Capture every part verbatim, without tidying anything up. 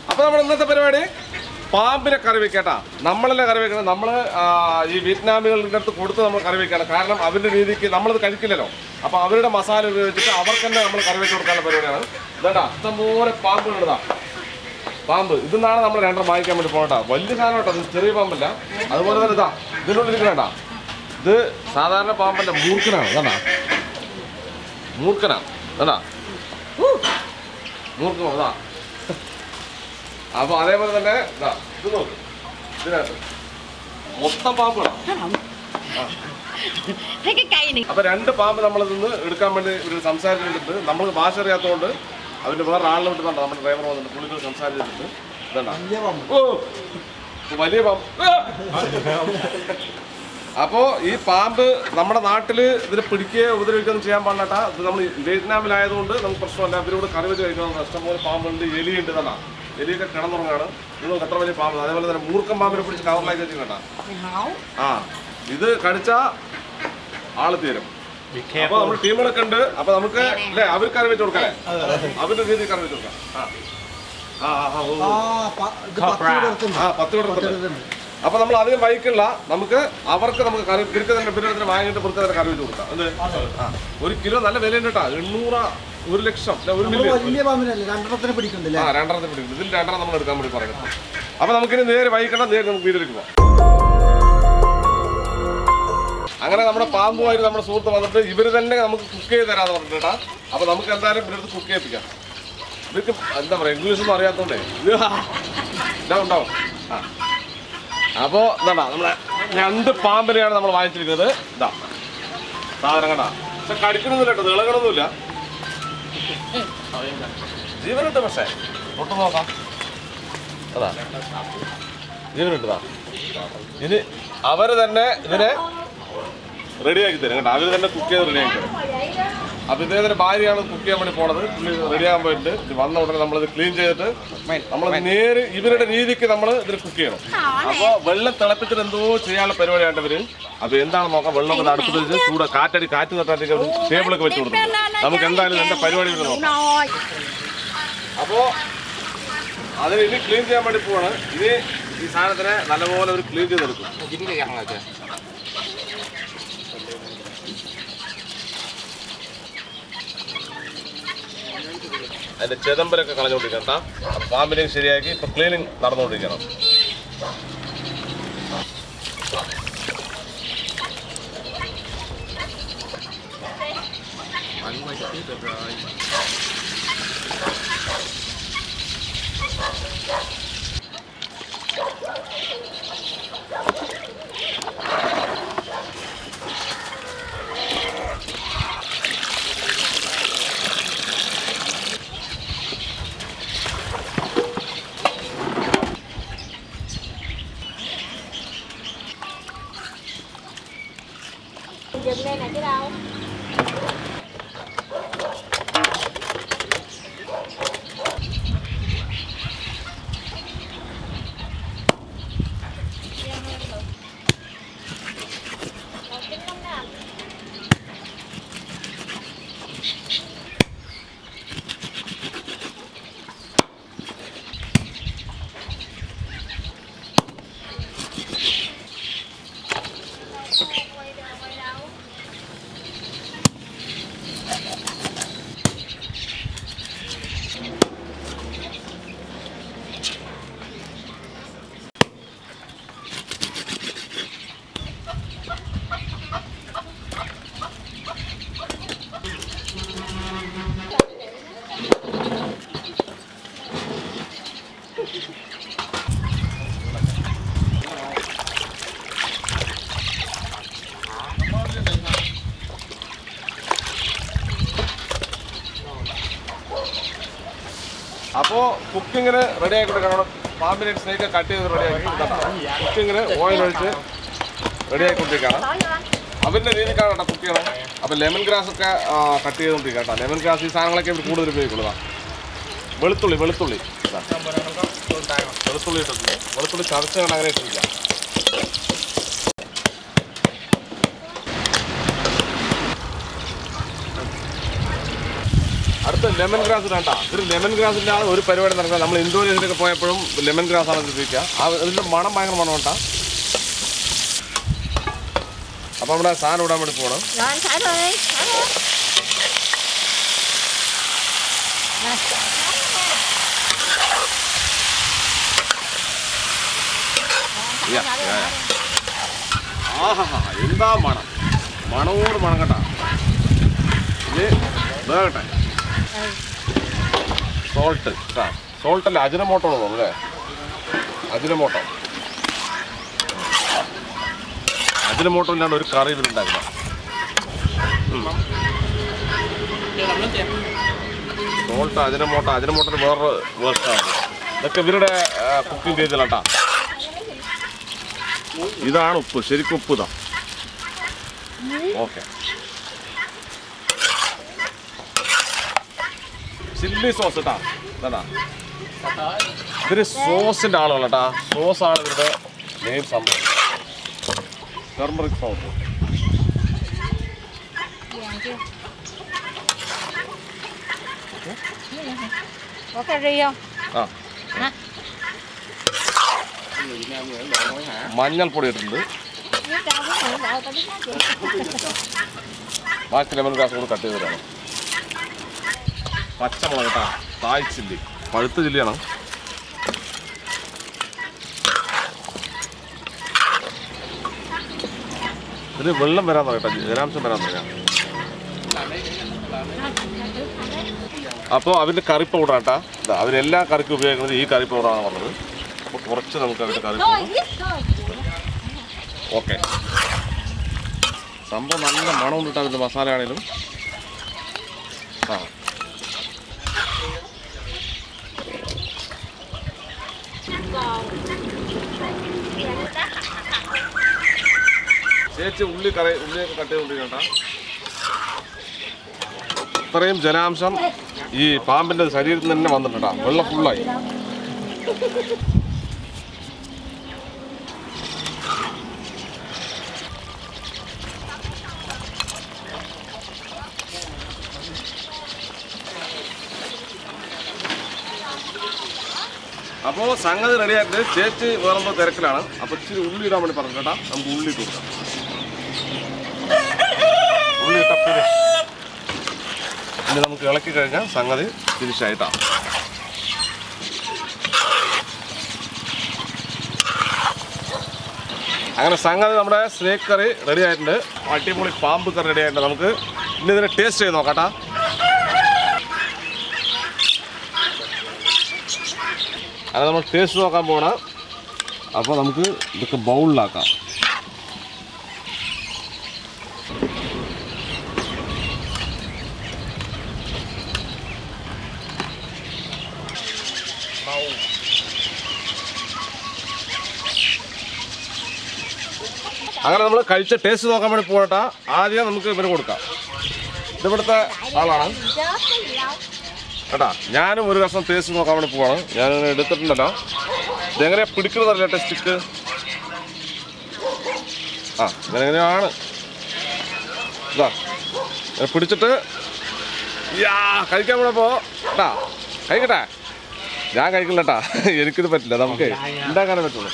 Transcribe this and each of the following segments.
അപ്പോൾ നമ്മൾ ഇന്നത്തെ പരിപാടി പാമ്പിനെ കറി വെക്കട്ടാ. നമ്മളല്ലേ കറി വെക്കണം. നമ്മൾ ഈ വിയറ്റ്നാമികളുടെ അടുത്ത് കൊടുത്ത് നമ്മൾ കറി വെക്കണം. കാരണം അവരുടെ രീതിക്ക് നമ്മളത് കഴിക്കില്ലല്ലോ. അപ്പോൾ അവരുടെ മസാല ഉപയോഗിച്ചിട്ട് അവർക്ക് തന്നെ നമ്മൾ കറി വെച്ച് കൊടുക്കാനുള്ള പരിപാടിയാണ്. ഇതാ ഇഷ്ടംപോലെ പാമ്പുകളാ. പാമ്പ് ഇതെന്നാണ് നമ്മൾ രണ്ടെണ്ണം വാങ്ങിക്കാൻ വേണ്ടി പോകട്ടാ. വലിയ സാധനം കേട്ടോ, ഇത് ചെറിയ പാമ്പല്ല. അതുപോലെ തന്നെ ഇതാ ഇതിനുള്ളിരിക്കണേട്ടാ. ഇത് സാധാരണ പാമ്പല്ല, മൂർഖനാണ്. ഇതാ മൂർഖനാണ്. ഇതാ മൂർഖം. അതാ അപ്പൊ അതേപോലെ തന്നെ ഇതാ ഇത് നോക്ക്, ഇതിനകത്ത് മൊത്തം പാമ്പുകളാണ്. അപ്പൊ രണ്ട് പാമ്പ് നമ്മളിൽ നിന്ന് എടുക്കാൻ വേണ്ടി ഇവർ സംസാരിച്ചിട്ടുണ്ട്. നമ്മൾ ഭാഷ അറിയാത്തതുകൊണ്ട് അവന്റെ വേറെ ആളിനെ വിട്ടുന്നുണ്ട്. നമ്മുടെ ഡ്രൈവർ വന്നിട്ട് പുള്ളികൾ സംസാരിച്ചിട്ടുണ്ട്. ഇതുണ്ട ഓ വലിയ പാമ്പ്. അപ്പോ ഈ പാമ്പ് നമ്മുടെ നാട്ടില് ഇതിനെ പിടിക്കുകയോ ഉപദ്രവിക്കുകയൊന്നും ചെയ്യാൻ പാടില്ലാട്ടാ. ഇത് നമ്മൾ വിയറ്റ്നാമിലായതുകൊണ്ട് നമുക്ക് പ്രശ്നമല്ല. ഇവരോട് കറി വെച്ച് കഴിക്കണം. ഇഷ്ടംപോലെ പാമ്പുണ്ട്, എലിയുണ്ട്. തന്നെ എലിയൊക്കെ കിടന്നുറങ്ങാണ്. നിങ്ങൾക്ക് എത്ര വലിയ പാമ്പ്. അതേപോലെ തന്നെ മൂർഖൻ പാമ്പിനെ പിടിച്ച് കവറിലാക്കി വെച്ച് കേട്ടാ. ആ ഇത് കടിച്ചാ ആള് തീരും. അപ്പൊ നമ്മുടെ ടീമുകളൊക്കെ ഉണ്ട്. അപ്പൊ നമുക്ക് അല്ലേ അവർ കറി വെച്ച് കൊടുക്കല്ലേ, അവരുടെ രീതിയിൽ കറി വെച്ച് കൊടുക്കാം. ആ പത്ത് കൊടുത്തിട്ടുണ്ട്. അപ്പൊ നമ്മൾ അധികം വൈകില്ല. നമുക്ക് അവർക്ക് നമുക്ക് കറി തിരിക്ക് തന്നെ പിന്നെ വാങ്ങിയിട്ട് പുറത്ത് തന്നെ കറി വെച്ച് കൊടുക്കാം. എന്ത് ഒരു കിലോ നല്ല വിലയുണ്ട് കേട്ടോ. എണ്ണൂറ് ഒരു ലക്ഷം ഒരു മില്യൺ രണ്ടെണ്ണത്തിന് പിടിക്കുന്നുണ്ട്. ആ രണ്ടെണ്ണത്തിന് പിടിക്കുന്നുണ്ട്. ഇതിൽ രണ്ടെണ്ണം നമ്മൾ എടുക്കാൻ വേണ്ടി പറയുന്നത്. അപ്പൊ നമുക്കിനി നേരെ വൈകിക്കണം. നേരെ നമുക്ക് വീട്ടിലേക്ക് പോവാം. അങ്ങനെ നമ്മുടെ പാമ്പുമായിട്ട് നമ്മുടെ സുഹൃത്ത് വന്നിട്ട് ഇവർ തന്നെ നമുക്ക് കുക്ക് ചെയ്ത് തരാന്ന് പറഞ്ഞിട്ട് കേട്ടാ. അപ്പൊ നമുക്ക് എന്തായാലും ഇവരുടെ കുക്ക് ചെയ്യിപ്പിക്കാം. ഇവർക്ക് എന്താ പറയാ ഇംഗ്ലീഷൊന്നും അറിയാത്തോണ്ടേ ഇതാ ഉണ്ടാവും. ആ അപ്പോ എന്താ നമ്മളെ രണ്ട് പാമ്പിനെയാണ് നമ്മൾ വാങ്ങിച്ചിരിക്കുന്നത്. ഇതാ സാധനം കണ്ടാ. പക്ഷെ കടിക്കണമെന്നില്ല കേട്ടോ, ഇളകണമെന്നില്ല. ജീവനുണ്ട്. പക്ഷേ ഒട്ടു നോക്കാം. അതാ ജീവനുണ്ട്. ഇനി അവര് തന്നെ ഇതിനെ റെഡിയാക്കി തരും കേട്ടോ. അവര് തന്നെ കുക്ക് ചെയ്ത് റെഡിയാക്കി തരും. അപ്പൊ ഇദ്ദേഹത്തിന്റെ ഭാര്യയാണ് കുക്ക് ചെയ്യാൻ വേണ്ടി പോണത്. റെഡിയാകാൻ പോയിട്ട് വന്ന ഉടനെ നമ്മളിത് ക്ലീൻ ചെയ്തിട്ട് നമ്മൾ നേരെ ഇവരുടെ രീതിക്ക് നമ്മൾ ഇതിൽ കുക്ക് ചെയ്യണം. അപ്പൊ വെള്ളം തിളപ്പിച്ചിട്ട് എന്തോ ചെയ്യാനുള്ള പരിപാടിയാണ് ഇവര്. അപ്പൊ എന്താണ് നോക്കാം. വെള്ളമൊക്കെ അടുത്ത് വെച്ച് ചൂട് കാറ്റടി കാറ്റ് തട്ടാട്ടി ടേബിളൊക്കെ വെച്ച് കൊടുക്കും. നമുക്ക് എന്തായാലും എന്റെ പരിപാടി നോക്കാം. അപ്പോ അതിന് ഇനി ക്ലീൻ ചെയ്യാൻ വേണ്ടി പോവാണ്. ഇനി ഈ സാധനത്തിനെ നല്ലപോലെ ഒരു ക്ലീൻ ചെയ്തെടുക്കും. അതിന്റെ ചെതമ്പരൊക്കെ കളഞ്ഞുകൊണ്ടിരിക്കണം. പാമ്പിനെയും ശരിയാക്കി ഇപ്പൊ cleaning നടന്നുകൊണ്ടിരിക്കണം. Dừng lên này chứ đâu. അപ്പോൾ കുക്കിങ്ങിന് റെഡി ആയിക്കൊണ്ടിരിക്കണം. പാമ്പിനെ സ്നേക്ക് കട്ട് ചെയ്ത് റെഡിയാക്കി കുക്കിങ്ങിന് ഓയിൽ ഒഴിച്ച് റെഡി ആയിക്കൊണ്ടിരിക്കുകയാണ്. അവരുടെ രീതിക്കാണ് കേട്ടോ കുക്ക് ചെയ്യണം. അപ്പോൾ ലെമൺ ഗ്രാസ് ഒക്കെ കട്ട് ചെയ്തുകൊണ്ടിരിക്കുക കേട്ടോ. ലെമൺ ഗ്രാസ് ഈ സാധനങ്ങളൊക്കെ ഇവർ കൂടുതൽ ഉപയോഗിക്കുന്നതാണ്. വെളുത്തുള്ളി വെളുത്തുള്ളി വെളുത്തുള്ളി ഇട്ടിട്ടുണ്ട്. വെളുത്തുള്ളി ചതച്ചാണ് അങ്ങനെ ഇട്ടിരിക്കുക. അടുത്ത ഇതിനകത്ത് ലെമൺ ഗ്രാസ് ഇടാം കേട്ടോ. ഇതിൽ ലെമൺ ഗ്രാസിൻ്റെ ഒരു പരിപാടി നടക്കുക. നമ്മൾ ഇന്തോനേഷ്യയിലൊക്കെ പോയപ്പോഴും ലെമൺ ഗ്രാസ് ആണ് ഉപയോഗിക്കുക. ആ ഇതിൻ്റെ മണം ഭയങ്കര മണം കേട്ടോ. അപ്പോൾ നമ്മുടെ സാധനം ഇടാൻ വേണ്ടി പോകണം. ആഹാ എന്താ മണം, മണമോട് മണം കേട്ടാ. ഇത് വേകട്ടെ. സോൾട്ട് സോൾട്ടല്ല അജിനമോട്ടോ തോന്നുന്നു അല്ലേ? അജിനമോട്ടോ അജിനമോട്ടോ ഇല്ലാണ്ട് ഒരു കറി ഇതിലുണ്ടാക്കില്ല. സോൾട്ട് അജിനമോട്ടോ അജിനമോട്ടോന് വേറൊരു വേർഷനാണ്. ഇതൊക്കെ ഇവരുടെ കുക്കിംഗ് രീതിയിലാട്ടാ. ഇതാണ് ഉപ്പ്, ശരിക്കും ഉപ്പ് ഇതാ. ഓക്കെ, ചില്ലി സോസ് കേട്ടാ. ഇതാ ഇവര് സോസിന്റെ ആളുകൾ കേട്ടാ. സോസാണ് ഇവരുടെ മെയിൻ സംഭവം. Turmeric powder. ആ മഞ്ഞൾപ്പൊടി ഇട്ടിട്ടുണ്ട്. ബാക്കി ലെമൺ ഗ്രാസ് കൂടെ കട്ട് ചെയ്തിട്ടാണ്. പച്ചമുളക് കേട്ടാ, തായ് ചില്ലി, പഴുത്ത ചില്ലിയാണ്. ഇതിൽ വെള്ളം വരാൻ കേട്ടോ, ജലാംശം വരാൻ തുടങ്ങാം. അപ്പോൾ അവരുടെ കറി പൗഡർ കേട്ടാ. അവരെല്ലാ കറിക്കും ഉപയോഗിക്കുന്നത് ഈ കറി പൗഡറാണ് പറഞ്ഞത്. അപ്പോൾ കുറച്ച് നമുക്ക് അവരുടെ കറി പൗഡർ. ഓക്കെ, സംഭവം നല്ല മണം കിട്ടാൻ അവരുടെ മസാല ആണെങ്കിലും. ആ ചേച്ചി ഉള്ളി കറി ഉള്ളിയൊക്കെ കട്ട് ചെയ്തുകൊണ്ടിരിക്കണ്ട. ഇത്രയും ജലാംശം ഈ പാമ്പിൻ്റെ ശരീരത്തിൽ തന്നെ വന്നിട്ടുണ്ടാ. വെള്ളം ഫുള്ളായി. അപ്പോൾ സംഗതി റെഡിയായിട്ട് ചേച്ചി വേറെന്തോ തിരക്കിലാണ്. അപ്പോൾ ഇച്ചിരി ഉള്ളി ഇടാൻ വേണ്ടി പറഞ്ഞു കേട്ടാ. നമുക്ക് ഉള്ളി ഇട്ട് കൊടുക്കാം. ഉള്ളി ഇട്ട ഫിനിഷ്. ഇനി നമുക്ക് ഇളക്കി കഴിഞ്ഞാൽ സംഗതി ഫിനിഷായിട്ടാണ്. അങ്ങനെ സംഗതി നമ്മുടെ സ്നേക്ക് കറി റെഡി ആയിട്ടുണ്ട്. അടിപൊളി പാമ്പ് കറി റെഡി ആയിട്ടുണ്ട്. നമുക്ക് ഇനി ഇതിനെ ടേസ്റ്റ് ചെയ്ത് നോക്കാട്ടാ. അങ്ങനെ നമ്മൾ ടേസ്റ്റ് നോക്കാൻ പോകണം. അപ്പോൾ നമുക്ക് ഇതൊക്കെ ബൗളിലാക്കാം. അങ്ങനെ നമ്മൾ കഴിച്ച ടേസ്റ്റ് നോക്കാൻ വേണ്ടി പോകട്ടാ. ആദ്യം നമുക്ക് ഇവന് കൊടുക്കാം. ഇതിവിടുത്തെ ആളാണ് കേട്ടാ. ഞാനും ഒരു കഷ്ണം ടേസ്റ്റ് നോക്കാൻ വേണ്ടി പോവാണ്. ഞാനിങ്ങനെ എടുത്തിട്ടുണ്ടല്ലോ. ഇതെങ്ങനെയാ പിടിക്കുന്നതല്ലേ ടെസ്റ്റിക്ക്. ആ ഇതെങ്ങനെയാണ് ഇതാ പിടിച്ചിട്ട് യാ കഴിക്കാൻ കൂടെ പോ കേട്ടാ. കഴിക്കട്ടെ. ഞാൻ കഴിക്കില്ല കേട്ടാ. എനിക്കിത് പറ്റില്ല. നമുക്ക് ഉണ്ടാക്കാനേ പറ്റുള്ളൂ.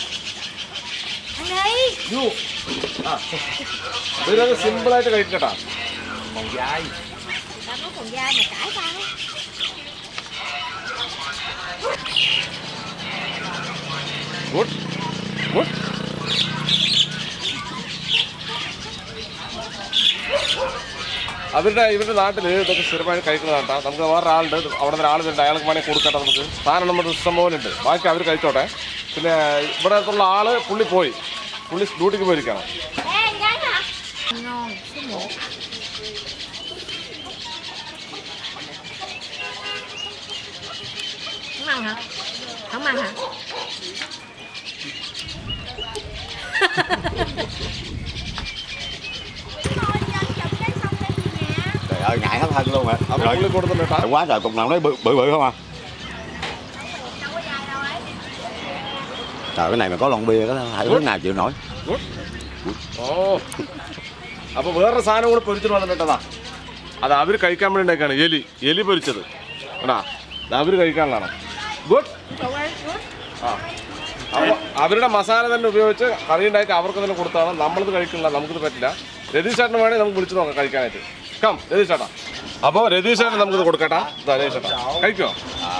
ഇതിനൊക്കെ സിമ്പിളായിട്ട് കഴിക്കട്ടാ. Good good. അവരുടെ ഇവരുടെ നാട്ടിൽ ഇതൊക്കെ സ്ഥിരമായി കഴിക്കുന്നതാട്ടാ. നമുക്ക് വേറെ ആളുണ്ട്, അവിടെ നിന്ന് ഒരാൾ വരുന്നുണ്ട്. അയാൾക്ക് വേണമെങ്കിൽ കൊടുക്കട്ടെ. നമുക്ക് സാധനം നമ്മുടെ ഇഷ്ടം പോലെ ഉണ്ട്. ബാക്കി അവർ കഴിച്ചോട്ടെ. പിന്നെ ഇവിടെ അടുത്തുള്ള ആള് പുള്ളി പോയി, പുള്ളി ഡ്യൂട്ടിക്ക് പോയിരിക്കണം. Trời ơi, ngại hết thân luôn hả? Rồi, quá trời, cục nào nó bự bự, bự không à? Trời, cái này mà có lon bia có thể lúc nào chịu nổi. ഓ അപ്പോൾ വേറൊരു സാധനം കൂടെ പൊരിച്ചിട്ട് വന്നിട്ടതാ. അത് അവർ കഴിക്കാൻ വേണ്ടി ഉണ്ടാക്കിയാണ് എലി എലി പൊരിച്ചത് ആണോ അത് അവർ കഴിക്കാനുള്ളതാണ് ഗുഡ് ആ അപ്പോൾ അവരുടെ മസാല തന്നെ ഉപയോഗിച്ച് കറി ഉണ്ടാക്കി അവർക്ക് തന്നെ കൊടുത്താണ് നമ്മളിത് കഴിക്കില്ല നമുക്കിത് പറ്റില്ല രതീഷ് ചേട്ടന് വേണമെങ്കിൽ നമുക്ക് വിളിച്ച് നോക്കാം കഴിക്കാനായിട്ട് കം രതീഷ് ചേട്ടാ അപ്പോൾ രതീഷ് ചേട്ടൻ നമുക്കിത് കൊടുക്കട്ടാ രതീഷ് ചേട്ടാ കഴിക്കുമോ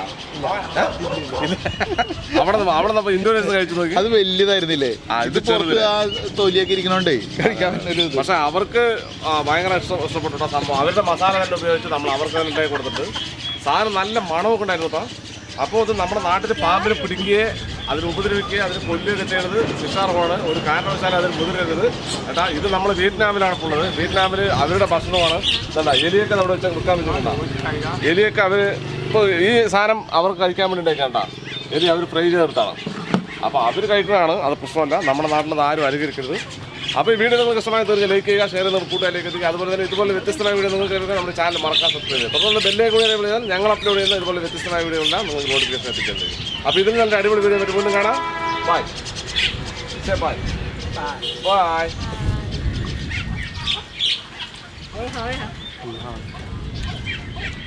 അവിടെ അവിടെ നമ്മൾ ഇന്തോനേഷ്യ കഴിച്ചു നോക്കി അത് വലിയതായിരുന്നില്ലേ ആ ഇത് ചെറുത് തൊലിയൊക്കെ ഇരിക്കണോണ്ടേ കഴിക്കാൻ പക്ഷെ അവർക്ക് ഭയങ്കര ഇഷ്ടം ഇഷ്ടപ്പെട്ടോ സംഭവം അവരുടെ മസാല തന്നെ ഉപയോഗിച്ച് നമ്മൾ അവർക്ക് തന്നെ ഉണ്ടാക്കി കൊടുത്തിട്ട് സാധനം നല്ല മണമൊക്കെ ഉണ്ടായിരുന്നു കേട്ടോ അപ്പോൾ ഇത് നമ്മുടെ നാട്ടിൽ പാമ്പിനെ പിടിക്കുകയെ അതിന് ഉപദ്രവിക്കുകയും അതിന് കൊല്ലുകയൊക്കെ ചെയ്യുന്നത് ശിക്ഷാർഹമാണ് ഒരു കാരണവശാലും അതിന് മുതിരരുത് ഏട്ടാ ഇത് നമ്മൾ വിയറ്റ്നാമിലാണ് ഉള്ളത് വിയറ്റ്നാമിൽ അവരുടെ ഭക്ഷണമാണ് എന്താ എലിയൊക്കെ നമ്മുടെ വെച്ചാൽ വിൽക്കാൻ വെച്ചിട്ടുണ്ടാകും എലിയൊക്കെ അവർ ഇപ്പോൾ ഈ സാധനം അവർക്ക് കഴിക്കാൻ വേണ്ടി ഉണ്ടാക്കിയാണ്ടാ എലി അവർ ഫ്രൈ ചെയ്തെടുത്താണ് അപ്പോൾ അവർ കഴിക്കുന്നതാണ് അത് പ്രശ്നമല്ല നമ്മുടെ നാട്ടിൽ ആരും അനുകരിക്കരുത് അപ്പോൾ ഈ വീഡിയോ നിങ്ങൾക്ക് ഇഷ്ടമായി തീർച്ചയായും ലൈക്ക് ചെയ്യുക ഷെയർ ചെയ്യുന്ന കൂട്ടുകാരിലേക്ക് എത്തിക്കുക അതുപോലെ തന്നെ ഇതുപോലെ വ്യത്യസ്തമായ വീഡിയോ നിങ്ങൾക്ക് കേൾക്കുക നമ്മുടെ ചാനൽ മറക്കാൻ സബ്സ്ക്രൈബ് ചെയ്യുക തുടർന്ന് ബെല്ലേക്ക് കൂടി വിളിച്ചാൽ ഞങ്ങൾ അപ്ലോഡ് ചെയ്യുന്ന ഇതുപോലെ വ്യത്യസ്തമായ വീഡിയോ ഉണ്ടാകും നിങ്ങൾക്ക് നോട്ടിഫിക്കേഷൻ എത്തിക്കുന്നത് അപ്പോൾ ഇതിൽ നല്ല അടിപൊളി വീഡിയോ മറ്റു വീണ്ടും കാണാം bye bye bye Thôi thôi hả?